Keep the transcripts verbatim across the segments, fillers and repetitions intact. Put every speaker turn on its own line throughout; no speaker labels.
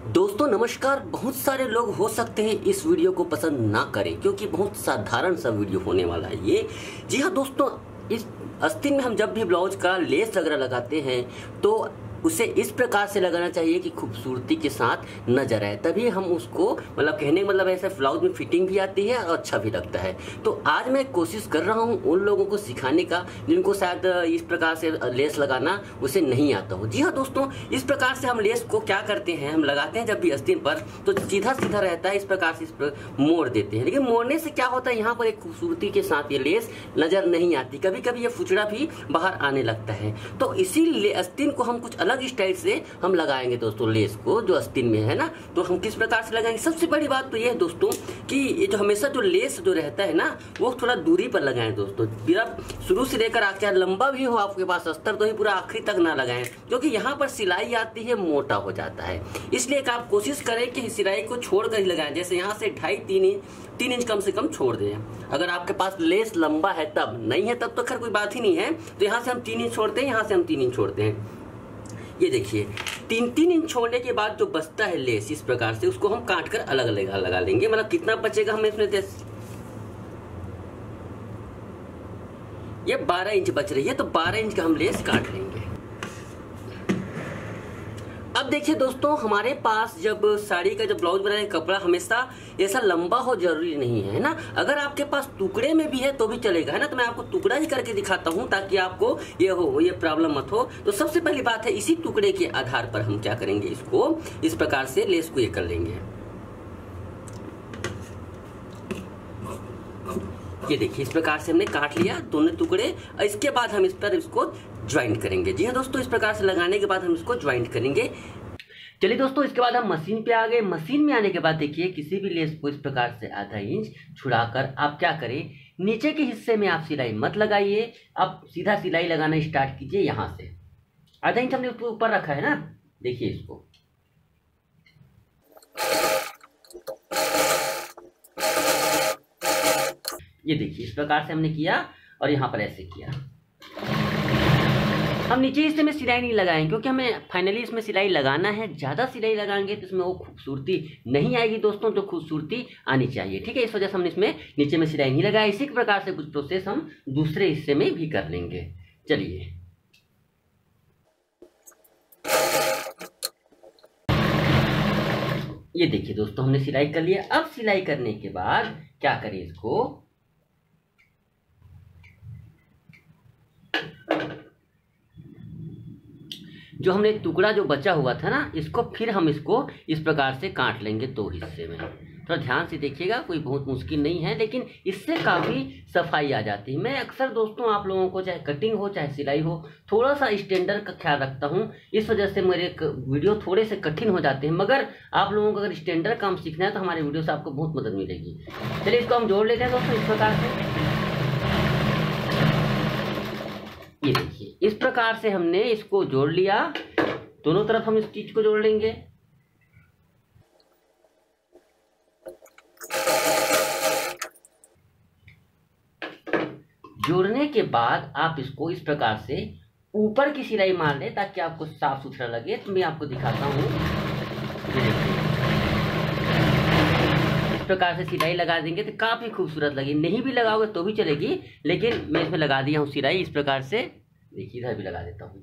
दोस्तों नमस्कार। बहुत सारे लोग हो सकते हैं इस वीडियो को पसंद ना करें क्योंकि बहुत साधारण सा वीडियो होने वाला है ये। जी हाँ दोस्तों, इस आस्तीन में हम जब भी ब्लाउज का लेस वगैरह लगाते हैं तो उसे इस प्रकार से लगाना चाहिए कि खूबसूरती के साथ नजर आए, तभी हम उसको मतलब कहने का मतलब ऐसे ब्लाउज में फिटिंग भी आती है और अच्छा भी लगता है। तो आज मैं कोशिश कर रहा हूँ उन लोगों को सिखाने का जिनको शायद इस प्रकार से लेस लगाना उसे नहीं आता हो। जी हाँ दोस्तों, इस प्रकार से हम लेस को क्या करते हैं, हम लगाते हैं जब भी आस्तीन पर तो सीधा सीधा रहता है, इस प्रकार से इस पर मोड़ देते हैं। लेकिन मोड़ने से क्या होता है, यहाँ पर एक खूबसूरती के साथ ये लेस नजर नहीं आती, कभी कभी ये फुचड़ा भी बाहर आने लगता है। तो इसी आस्तीन को हम कुछ अलग स्टाइल से हम लगाएंगे दोस्तों। लेस को जो आस्तीन में है ना, तो हम किस प्रकार से लगाएंगे। सबसे बड़ी बात तो ये है दोस्तों कि ये जो हमेशा जो लेस जो रहता है ना वो थोड़ा दूरी पर लगाएं दोस्तों। पूरा शुरू से लेकर आखिर लंबा भी हो आपके पास अस्तर तो ही पूरा आखिरी तक ना लगाएं, क्योंकि यहाँ पर सिलाई आती है मोटा हो जाता है। इसलिए आप कोशिश करें कि सिलाई को छोड़कर ही लगाएं। जैसे यहाँ से ढाई तीन इंच तीन इंच कम से कम छोड़ दें। अगर आपके पास लेस लंबा है तब, नहीं है तब तो खैर कोई बात ही नहीं है। तो यहाँ से हम तीन इंच छोड़ते हैं, यहाँ से हम तीन इंच छोड़ते हैं। ये देखिए तीन तीन इंच छोड़ने के बाद जो बचता है लेस इस प्रकार से उसको हम काट कर अलग अलग लगा लेंगे। मतलब कितना बचेगा हमें इसमें, ये बारह इंच बच रही है तो बारह इंच का हम लेस काट लेंगे। अब देखिए दोस्तों, हमारे पास जब साड़ी का जब ब्लाउज बनाए कपड़ा हमेशा ऐसा लंबा हो जरूरी नहीं है ना। अगर आपके पास टुकड़े में भी है तो भी चलेगा, है ना। तो मैं आपको टुकड़ा ही करके दिखाता हूं ताकि आपको ये हो ये प्रॉब्लम मत हो। तो सबसे पहली बात है, इसी टुकड़े के आधार पर हम क्या करेंगे, इसको इस प्रकार से लेस को ये कर लेंगे। ये देखिए इस प्रकार से हमने काट लिया दोनों टुकड़े। इसके बाद हम इस पर इसको ज्वाइंट करेंगे। जी हाँ दोस्तों, इस प्रकार से लगाने के बाद हम इसको ज्वाइंट करेंगे। चलिए दोस्तों, इसके बाद हम मशीन पे आ गए। मशीन में आने के बाद देखिए किसी भी लेस को इस प्रकार से आधा इंच छुड़ाकर आप क्या करें, नीचे के हिस्से में आप सिलाई मत लगाइए, आप सीधा सिलाई लगाना स्टार्ट कीजिए। यहाँ से आधा इंच हमने ऊपर रखा है ना, देखिए इसको ये देखिए इस प्रकार से हमने किया और यहाँ पर ऐसे किया। हम नीचे हिस्से में सिलाई नहीं लगाएंगे क्योंकि हमें फाइनली इसमें सिलाई लगाना है। ज़्यादा सिलाई लगाएंगे तो इसमें वो खूबसूरती नहीं आएगी दोस्तों, जो खूबसूरती आनी चाहिए। ठीक है, इस वजह से हमने इसमें नीचे में सिलाई नहीं लगाया। इसी प्रकार से कुछ प्रोसेस हम दूसरे हिस्से में भी कर लेंगे। चलिए ये देखिए दोस्तों, हमने सिलाई कर लिया। अब सिलाई करने के बाद क्या करें, इसको जो हमने टुकड़ा जो बचा हुआ था ना, इसको फिर हम इसको इस प्रकार से काट लेंगे दो हिस्से में। थोड़ा ध्यान से देखिएगा, कोई बहुत मुश्किल नहीं है, लेकिन इससे काफ़ी सफाई आ जाती है। मैं अक्सर दोस्तों आप लोगों को चाहे कटिंग हो चाहे सिलाई हो, थोड़ा सा स्टैंडर्ड का ख्याल रखता हूँ। इस वजह से मेरे वीडियो थोड़े से कठिन हो जाते हैं, मगर आप लोगों को अगर स्टैंडर्ड काम सीखना है तो हमारे वीडियो से आपको बहुत मदद मिलेगी। चलिए इसको हम जोड़ लेते हैं दोस्तों इस प्रकार से। ये देखिए इस प्रकार से हमने इसको जोड़ लिया। दोनों तरफ हम इस चीज को जोड़ लेंगे। जोड़ने के बाद आप इसको इस प्रकार से ऊपर की सिलाई मार लें ताकि आपको साफ सुथरा लगे। तो मैं आपको दिखाता हूँ, इस प्रकार से सिलाई लगा देंगे तो काफी खूबसूरत लगेगी। नहीं भी लगाओगे तो भी चलेगी, लेकिन मैं इसमें लगा दिया हूँ सिलाई इस प्रकार से। देखिए इधर भी लगा देता हूँ।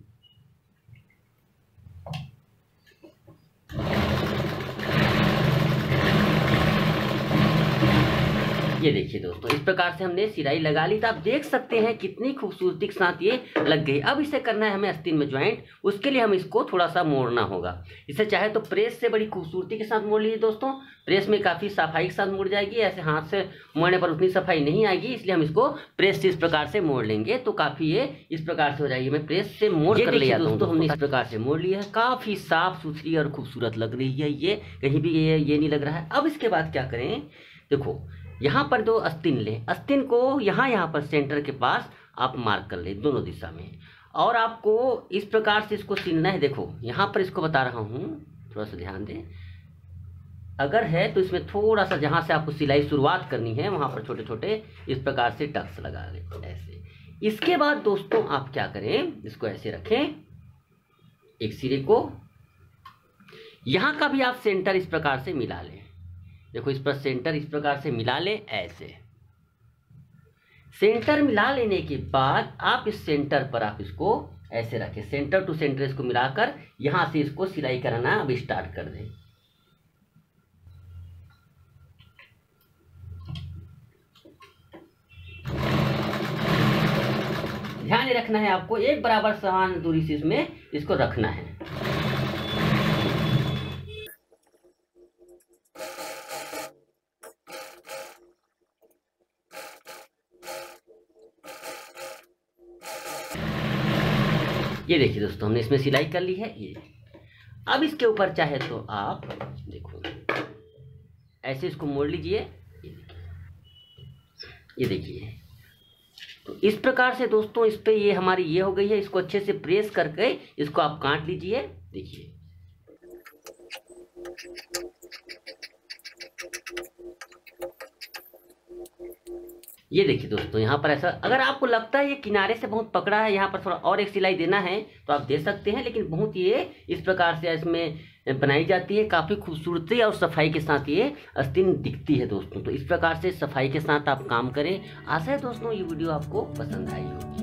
ये देखिए दोस्तों, इस प्रकार से हमने सिलाई लगा ली। तो आप देख सकते हैं कितनी खूबसूरती के साथ ये लग गई। अब इसे करना है हमें आस्तीन में ज्वाइंट। उसके लिए हम इसको थोड़ा सा मोड़ना होगा। इसे चाहे तो प्रेस से बड़ी खूबसूरती के साथ मोड़ लीजिए दोस्तों, प्रेस में काफ़ी सफाई के साथ मुड़ जाएगी। ऐसे हाथ से मोड़ने पर उतनी सफाई नहीं आएगी, इसलिए हम इसको प्रेस से इस प्रकार से मोड़ लेंगे तो काफ़ी ये इस प्रकार से हो जाएगी। मैं प्रेस से मोड़ कर ले आता हूँ दोस्तों। हमने इस प्रकार से मोड़ लिया है, काफ़ी साफ सुथरी और खूबसूरत लग रही है। ये कहीं भी ये ये नहीं लग रहा है। अब इसके बाद क्या करें, देखो यहाँ पर दो आस्तीन लें, आस्तीन को यहाँ यहाँ पर सेंटर के पास आप मार्क कर लें दोनों दिशा में, और आपको इस प्रकार से इसको सिलना है। देखो यहाँ पर इसको बता रहा हूँ, थोड़ा सा ध्यान दें। अगर है तो इसमें थोड़ा सा जहाँ से आपको सिलाई शुरुआत करनी है वहाँ पर छोटे छोटे इस प्रकार से टक्स लगा लें ऐसे। इसके बाद दोस्तों आप क्या करें, इसको ऐसे रखें, एक सिरे को यहाँ का भी आप सेंटर इस प्रकार से मिला लें। देखो इस पर सेंटर इस प्रकार से मिला लें। ऐसे सेंटर मिला लेने के बाद आप इस सेंटर पर आप इसको ऐसे रखें, सेंटर टू सेंटर इसको मिलाकर यहां से इसको सिलाई करना अब स्टार्ट कर दें। ध्यान रखना है आपको, एक बराबर समान दूरी से इसमें इसको रखना है। ये देखिए दोस्तों, हमने इसमें सिलाई कर ली है। ये अब इसके ऊपर चाहे तो आप देखो ऐसे इसको मोड़ लीजिए। ये देखिए, तो इस प्रकार से दोस्तों इस पे ये हमारी ये हो गई है। इसको अच्छे से प्रेस करके इसको आप काट लीजिए। देखिए ये देखिए दोस्तों, यहाँ पर ऐसा अगर आपको लगता है ये किनारे से बहुत पकड़ा है, यहाँ पर थोड़ा और एक सिलाई देना है तो आप दे सकते हैं, लेकिन बहुत ये इस प्रकार से इसमें बनाई जाती है। काफ़ी खूबसूरती और सफाई के साथ ये आस्तीन दिखती है दोस्तों। तो इस प्रकार से सफाई के साथ आप काम करें। आशा है दोस्तों ये वीडियो आपको पसंद आई हो।